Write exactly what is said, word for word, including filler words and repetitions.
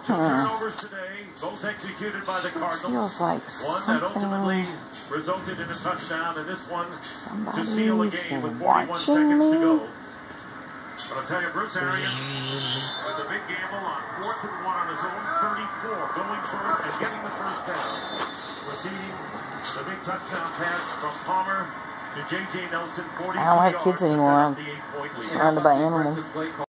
turnovers today, both executed by the Cardinals. Feels like one that ultimately something. resulted in a touchdown, and this one to Somebody's seal the game with forty-one seconds me. to go. But I'll tell you, Bruce Arians with a big gamble on fourth and one on his own thirty-four, going for it and getting the first down. Receiving the big touchdown pass from Palmer to J J Nelson, forty-two I don't have kids anymore. I'm surrounded by animals.